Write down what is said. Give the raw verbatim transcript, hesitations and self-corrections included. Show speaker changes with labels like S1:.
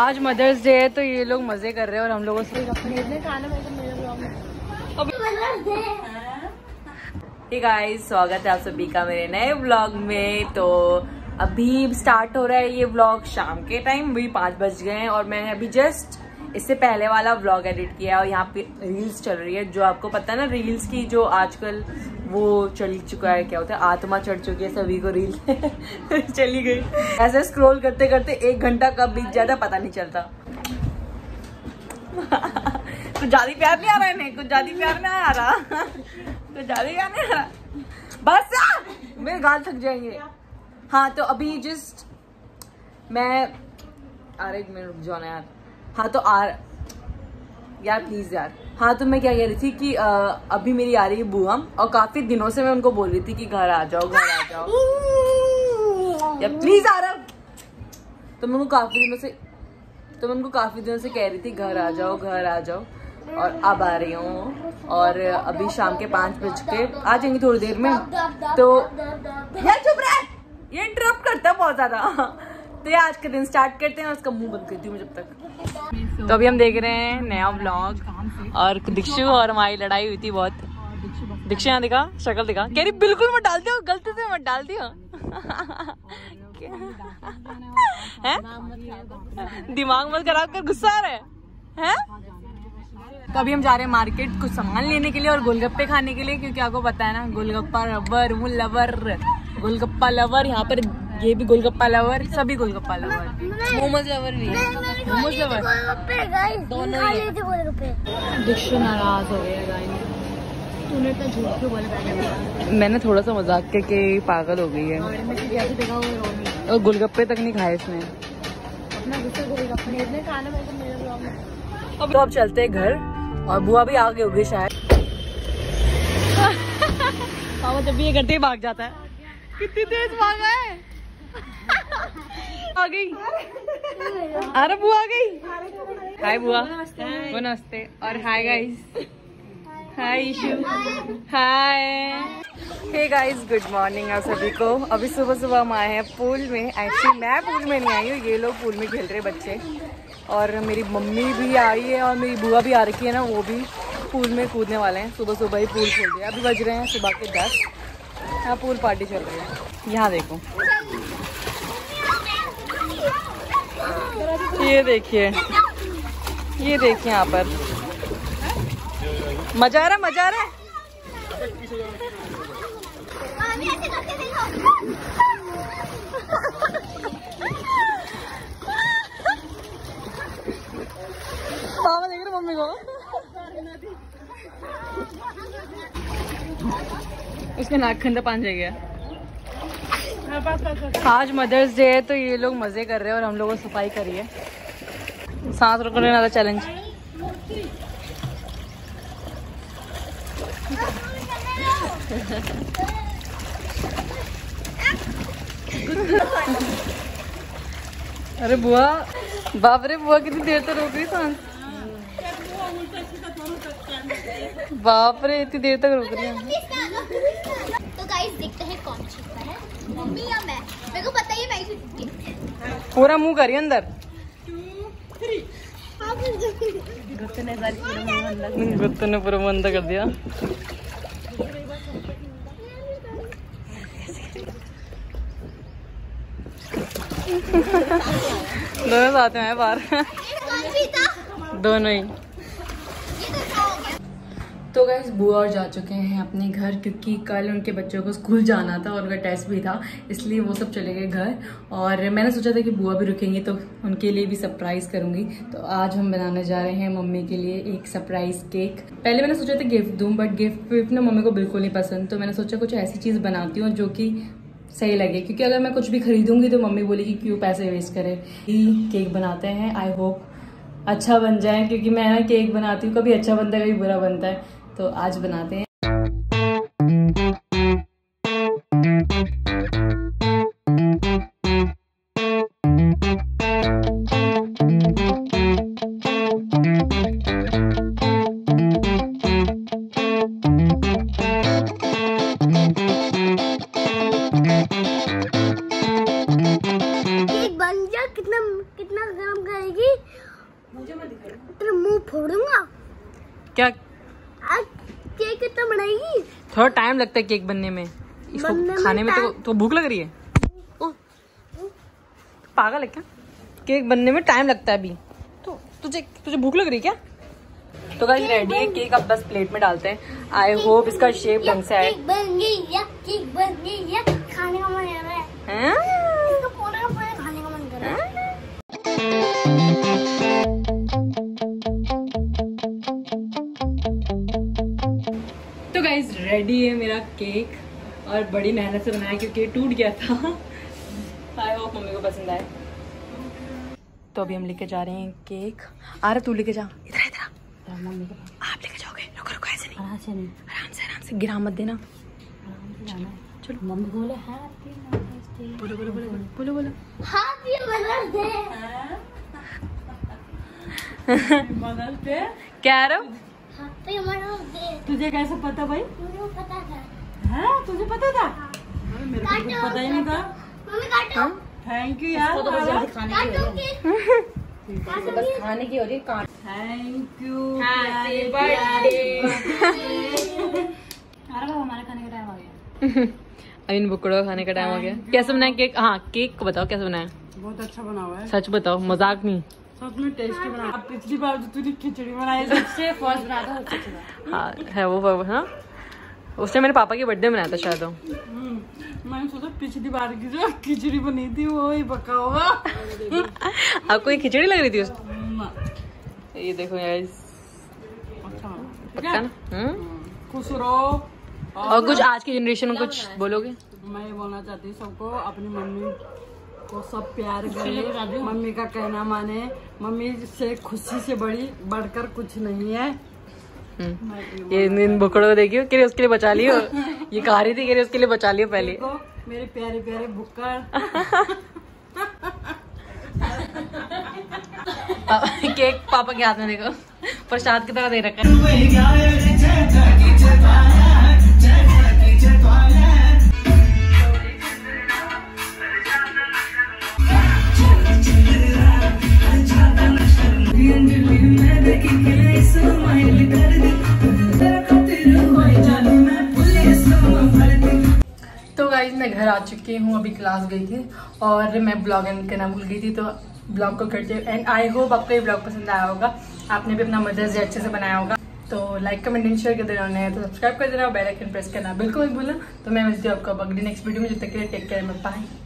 S1: आज mother's day है तो ये लोग मजे कर रहे हैं और हम लोगों से हे गाइस, स्वागत है आप सभी का मेरे नए व्लॉग में। तो अभी स्टार्ट हो रहा है ये व्लॉग शाम के टाइम, वही पाँच बज गए हैं और मैंने अभी जस्ट इससे पहले वाला व्लॉग एडिट किया और यहाँ पे रील्स चल रही है। जो आपको पता है ना, रील्स की जो आजकल वो चल चुका है, क्या होता है, आत्मा चढ़ चुकी है सभी को, रील चली गई। ऐसे स्क्रॉल करते करते एक घंटा कब बीत जाता पता नहीं चलता। कुछ ज्यादा प्यार नहीं आ रहा है, नहीं कुछ ज्यादा प्यार नहीं आ रहा, कुछ ज्यादा प्यार नहीं आ रहा। बस मेरे गाल थक जाएंगे। हाँ तो अभी जस्ट मैं अरे एक मिनट रुक जाओ ना यार। हाँ तो आ यार प्लीज यार। हाँ तो मैं क्या कह रही थी कि आ, अभी मेरी आ रही है बुआ और काफी दिनों से मैं उनको बोल रही थी कि घर आ जाओ घर आ जाओ यार प्लीज आ रहा। तो मैं उनको काफी दिनों से तो मैं उनको काफी दिनों से कह रही थी घर आ जाओ घर आ जाओ और अब आ रही हूँ। और अभी शाम के पाँच बज के आ जाएंगी थोड़ी देर में। तो यार चुप रहे, ये इंटरप्ट करता है बहुत ज्यादा। तो ये आज का दिन स्टार्ट करते हैं और उसका मुंह बंद करती हूँ जब तक। तो अभी हम देख रहे हैं नया व्लॉग और दीक्षु और हमारी लड़ाई हुई थी बहुत। दीक्षु यहाँ दिखा, शक्ल दिखा, कह रही बिल्कुल मत डाल दियो, गलती से मत डाल दियो। दिमाग मत खराब कर, गुस्सा आ रहा है हैं? तो अभी हम जा रहे हैं मार्केट कुछ सामान लेने के लिए और गोलगप्पे खाने के लिए, क्योंकि आपको पता है ना गोलगप्पा लवर, वो लवर गोलगप्पा लवर, यहाँ पर ये भी गोलगप्पा लवर, सभी गोलगप्पा लवर, मोमोज लवर भी है, मोमोज लवर दोनों ही। दीक्षु नाराज हो गया गाइस, तूने इतना झूठ क्यों बोला? मैंने थोड़ा सा मजाक करके पागल हो गई है और गोलगप्पे तक नहीं खाए इसने। अब तो अब चलते हैं घर और बुआ भी आगे होगी शायद। पापा जब भी ये करते ही भाग जाता है। कितनी तेज भागा है। आ गई, अरे बुआ आ गई। हाय बुआ, नमस्ते। और hi guys, hi Ishu, hi. Hey guys, good morning आप सभी को। अभी सुबह सुबह हम आए हैं पूल में। एक्चुअली मैं पूल में नहीं आई हूँ, ये लोग पूल में खेल रहे बच्चे। और मेरी मम्मी भी आई है और मेरी बुआ भी आ रखी है ना, वो भी पूल में कूदने वाले हैं। सुबह सुबह ही पूल खोल दिया। अभी बज रहे हैं सुबह के दस। यहाँ पूल पार्टी चल रही है। यहाँ देखो, ये देखिए, ये देखिए यहाँ पर मजा आ रहा मजा आ रहा है। पापा देख रहे मम्मी को, उसका नाक खंडा पान जाएगा। आज मदर्स डे है तो ये लोग मजे कर रहे हैं और हम लोगों सफाई करी है। सांस रोकने वाला चैलेंज। अरे बुआ, बाप रे बुआ कितनी देर तक रोक रही सांस। बाप रे इतनी देर तक रोक रही है।
S2: तो गाइस देखते हैं कौन जीतता है, मम्मी या मैं। मेरे को पता है मैं ही जीतूंगी।
S1: पूरा मुंह करिए अंदर। गुत्ते ने पूरा मुंह अंदर कर दिया। दोनों साथ में है बाहर। दोनों ही। तो गाइस बुआ और जा चुके हैं अपने घर, क्योंकि कल उनके बच्चों को स्कूल जाना था और उनका टेस्ट भी था, इसलिए वो सब चले गए घर। और मैंने सोचा था कि बुआ भी रुकेंगी तो उनके लिए भी सरप्राइज करूंगी। तो आज हम बनाने जा रहे हैं मम्मी के लिए एक सरप्राइज केक। पहले मैंने सोचा था गिफ्ट दूं, बट गिफ्ट विफ्ट ना मम्मी को बिल्कुल नहीं पसंद। तो मैंने सोचा कुछ ऐसी चीज बनाती हूँ जो कि सही लगे, क्योंकि अगर मैं कुछ भी खरीदूंगी तो मम्मी बोलेगी क्यों पैसे वेस्ट करे। केक बनाते हैं, आई होप अच्छा बन जाए, क्योंकि मैं ना केक बनाती हूँ, कभी अच्छा बनता है कभी बुरा बनता है। तो आज बनाते हैं।
S2: कितना कितना गरम करेगी?
S1: मुझे मत दिखाई,
S2: तेरा मुंह फोड़ूंगा।
S1: क्या
S2: आज केक कितना बनाएगी?
S1: थोड़ा टाइम लगता है केक बनने में, इसको
S2: बनने
S1: खाने में,
S2: में
S1: तो, तो भूख लग रही है। ओ, पागल है क्या? केक बनने में टाइम लगता है अभी, तो तुझे तुझे भूख लग रही है क्या? तो गाइस रेडी है केक, अब बस प्लेट में डालते हैं। आई होप इसका शेप ढंग से आए।
S2: केक बन गई या केक बन गई या खाने का मन कर रहा है।
S1: हैं?
S2: इसको पूरा का पूरा खाने का मन कर रहा है।
S1: तो गाइस रेडी है मेरा केक, और बड़ी मेहनत से बनाया क्योंकि ये टूट गया था। आई होप मम्मी को पसंद आए। तो अभी हम लेके जा रहे हैं केक। आ रहा, तू लेके जा, इधर इधर मम्मी को आप लेके जाओगे। रुको रुको, ऐसे नहीं, आराम से नहीं, आराम से आराम से, गिरा मत देना। चलो मम्मी बोले हैप्पी मदर्स डे, बोलो बोलो बोलो बोलो बोलो
S2: happy mother's day.
S1: Mother's day क्या रहा?
S2: Happy mother's day.
S1: तुझे कैसे पता भाई?
S2: मुझे पता था।
S1: हाँ तुझे पता था? मेरे को कुछ पता ही नहीं था।
S2: मम्मी काटो।
S1: थैंक यू यार,
S2: काटो
S1: बस खाने की हो रही है। Thank you,
S2: happy
S1: birthday.
S2: हमारा खाने का टाइम आ गया।
S1: अभी इन बुकड़ों खाने का टाइम हो गया। कैसे बनाया केक? हाँ केक को बताओ कैसे बनाया।
S3: बहुत अच्छा बना हुआ है,
S1: सच बताओ, मजाक नहीं।
S3: सच में टेस्टी बना। अब पिछली बार जो तूने खिचड़ी बनाई सबसे फर्स्ट बना था, सबसे अच्छा।
S1: हाँ है वो वो हाँ, उसने मेरे पापा के बर्थडे में बनाया था शायद।
S3: मैंने सोचा पिछली बार की जो खिचड़ी बनी थी वो ही पका होगा।
S1: आपको ये खिचड़ी लग रही थी उस? ये देखो गाइस,
S3: अच्छा
S1: पक्का ना? हम्म?
S3: खुश रहो।
S1: और कुछ आज की जनरेशन में कुछ बोलोगे?
S3: मैं ये बोलना चाहती हूँ सबको, अपनी मम्मी को सब प्यार करे, मम्मी का कहना माने। मम्मी से खुशी से बड़ी बढ़कर कुछ नहीं है।
S1: ये इन बुकड़ों को देखियो, कि उसके लिए बचा लियो। ये कह रही थी कि उसके लिए बचा लियो पहले।
S3: देखो मेरे प्यारे प्यारे बुक्कड़।
S1: केक पापा के हाथ में देखो, प्रसाद की तरह दे रखा है। तो गाइस मैं घर आ चुकी हूँ, अभी क्लास गई थी और मैं ब्लॉग एंड करना भूल गई थी, तो ब्लॉग को करते हुए एंड आई होप आपको ये ब्लॉग पसंद आया होगा। आपने भी अपना मदर्स डे अच्छे से बनाया होगा। तो लाइक कमेंट एंड शेयर कर देना, नहीं तो सब्सक्राइब कर देना, बेल आइकन प्रेस करना बिल्कुल मत भूलना। तो मैं मिलती हूँ आपको अगली नेक्स्ट वीडियो में, जब तक के लिए टेक केयर, बाय।